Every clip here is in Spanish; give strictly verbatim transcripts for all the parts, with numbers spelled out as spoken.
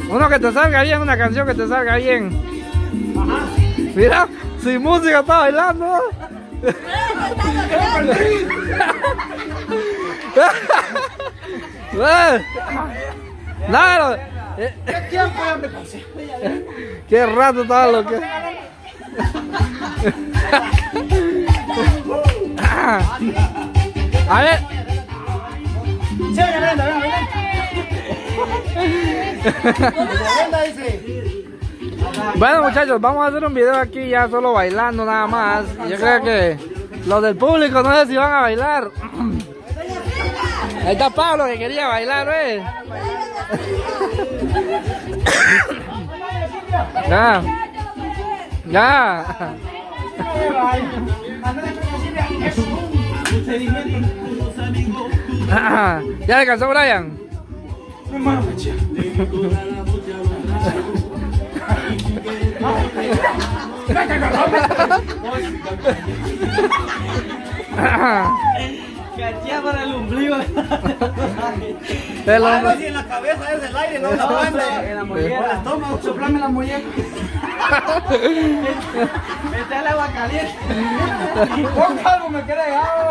Uno que te salga bien, una canción que te salga bien. Ajá. Mira, sin música está bailando. Claro. ¿Qué tiempo ya me pasé? Qué rato estaba lo que. A ver. Sí, venga, venga, venga, venga. Dice. Bueno, muchachos, vamos a hacer un video aquí ya solo bailando nada más. Yo creo que los del público no sé si van a bailar. Ahí está Pablo que quería bailar, ¿ves? Ya. Ya. ¿Ya descansó Brian? Cachía para el ombligo. El Algo así en la cabeza es el aire, no la banda. En la mollera. El estómago, soplame la mollera. Mete el agua caliente. Pon algo, me queda helado.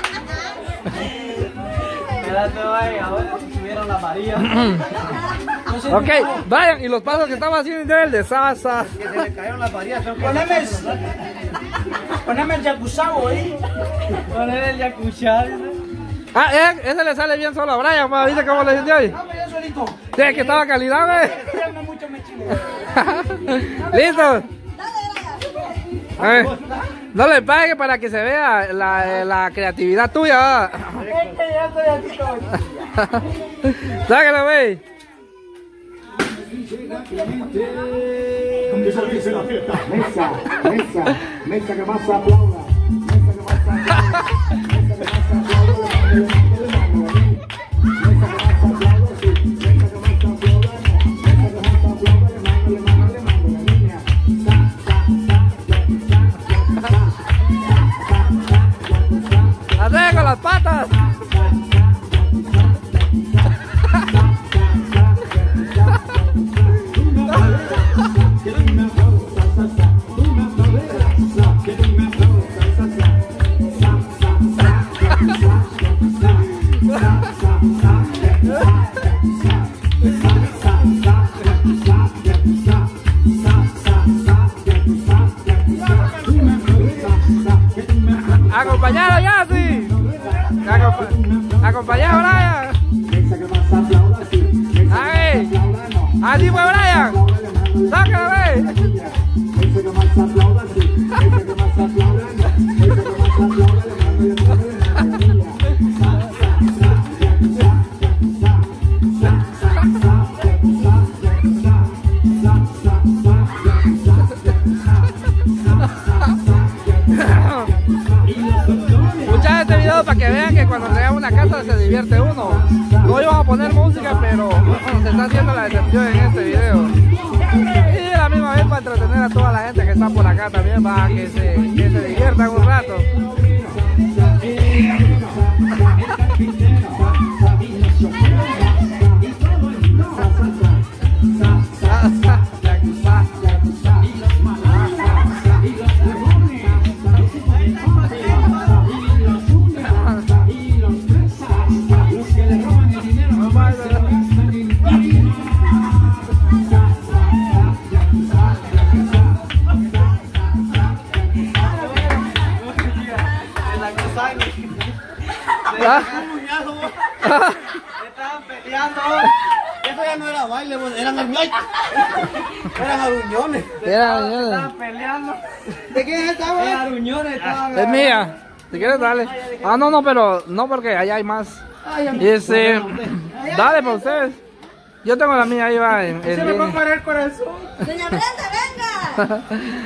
Espérate, vaya, ahora subieron la María. Ok, vayan, y los pasos que estamos haciendo es el de Sasa. Que se le cayeron las varillas. Poneme, poneme el yacuzabo ahí. Poneme el yacuzabo. Ah, eh, ese le sale bien solo a Brian, ma. ¿Viste cómo le sintió ahí? No, pero yo solito. Sí, que estaba calidad, güey. No mucho me chile. ¿Listo? Eh, no le pague para que se vea la, la creatividad tuya. Es que ya estoy así todo. Sáquelo, güey. Empieza dice la fiesta. Mesa, mesa, mesa que más aplauda. Mesa que más aplauda. Mesa que más aplauda. Mesa que más aplauda, sí. Mesa que más aplauda. Mesa que más aplauda. Le mando, le mando, le mando la niña. Sa, sa, sa, sa, sa, sa, sa, sa, sa. Hacé con las patas. Acompañado ya, sí. Acompa acompañado, Brian. Ahí. Así fue, Brian. Sácalo, güey. Escucha este video para que vean que cuando llega a una casa se divierte uno. No íbamos a poner música, pero se está haciendo la excepción en este video. Y a la misma vez para entretener a toda la gente que está por acá también, para que se, que se diviertan un rato. Estaban peleando. Eso ya no era baile, eran arruñones. Eran arruñones. Estaban peleando. ¿De quién estaban? Eran arruñones. Es mía. Si quieres, dale. Ah, no, no, pero no, porque allá hay más. Dice, dale para ustedes. Yo tengo la mía ahí, va. En, Se en me va a parar el corazón. Doña Brenda, venga.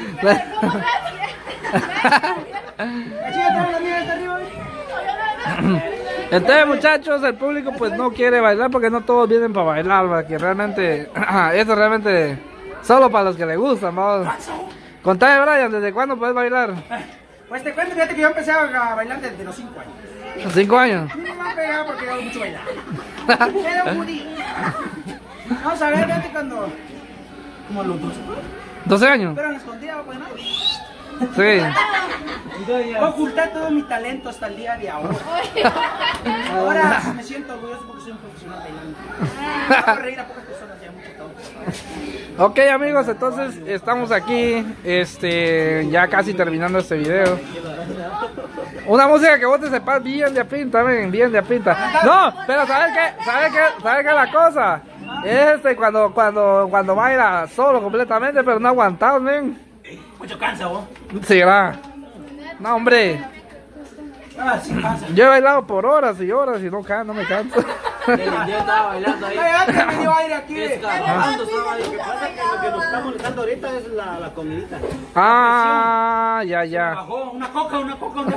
La chica trae la mía de arriba. Entonces, muchachos, el público pues no quiere bailar porque no todos vienen para bailar, ¿va? Que realmente, esto realmente solo para los que les gustan, vamos. Contame, Brian, ¿desde cuándo puedes bailar? Pues te cuento, fíjate que yo empecé a bailar desde los cinco años. ¿Cinco años? Mi mamá pegaba porque yo mucho bailar. Era un budí. Vamos a ver, vete cuando... Como los doce. ¿doce años? Pero en escondida, pues nada. Sí. Oculté todo mi talento hasta el día de ahora. Ahora me siento orgulloso porque soy un profesional bailando. Hago reír a pocas personas ya mucho todo. Ok amigos, entonces estamos aquí, este, ya casi terminando este video. Una música que vos te sepas bien de pinta, ven, bien de pinta. No, pero ¿sabes qué? ¿Sabes qué? ¿Sabes qué es la cosa? Es este cuando, cuando, cuando baila solo completamente, pero no aguantado, ven. Mucho cansa, vos. Sí, ¿verdad? No, hombre. Ah, sí cansa. Yo he bailado por horas y horas y no, can, no me canso. Yo estaba bailando ahí. Ay, antes me dio aire aquí. Escalando estaba ahí. Lo que pasa es que lo que nos está molestando ahorita es la, la comidita. Ah, ya, ya. Bajó una coca, una coca, una...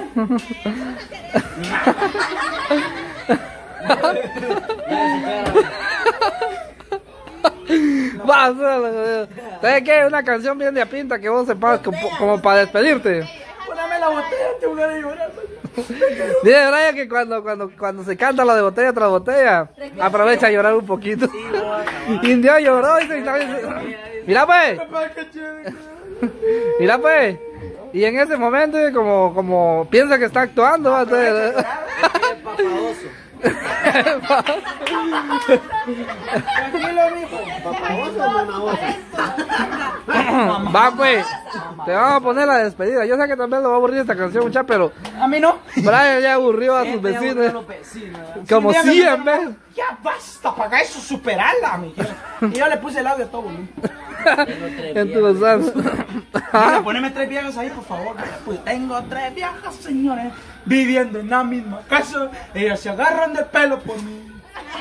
¿Sabes qué? Una canción bien de pinta que vos sepas como, como para despedirte. Póname la botella, te voy a llorar. Dice Brian que cuando, cuando, cuando se canta la de botella tras botella, aprovecha a llorar un poquito. Indio lloró y se... Mira pues. Mira pues. Y en ese momento como, como piensa que está actuando. Va, entonces... Papadoso. Tranquilo, mijo. ¿Papadoso o mamadoso? Va pues, te vamos a poner la despedida. Yo sé que también lo va a aburrir esta canción, mucha, pero A mí no. Brian ya aburrió a sus vecinos. Como Sí, cien me- veces. Ya basta, para eso superarla, amigo. Y yo le puse el audio a todo, ¿no? En tu los Mira, poneme tres viejas ahí, por favor. Pues tengo tres viejas, señores, viviendo en la misma casa. Ellas se agarran del pelo por mí.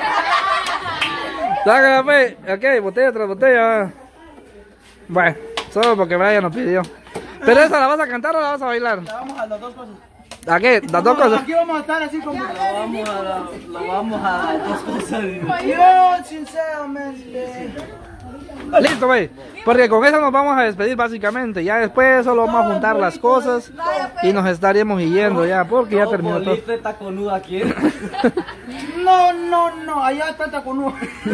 Sácala pues. Ok, botella tras botella. Bueno, solo porque Brian nos pidió. Pero esa la vas a cantar o la vas a bailar. Ya vamos a las dos cosas. ¿A qué? Las dos Vamos, cosas. Aquí vamos a estar así como. Vamos a la, lo vamos a dos cosas. Yo, sinceramente. Listo, güey. Porque con eso nos vamos a despedir básicamente. Ya después solo vamos a juntar las cosas y nos estaríamos yendo ya, porque ya terminó todo. Bolita taconuda aquí. No, no, no, allá está Taconú.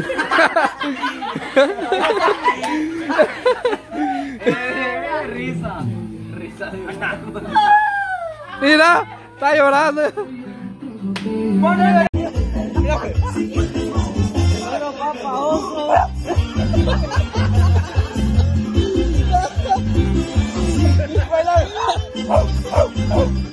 Eh, risa. Risa de Mira, está llorando. Ponle. Mira,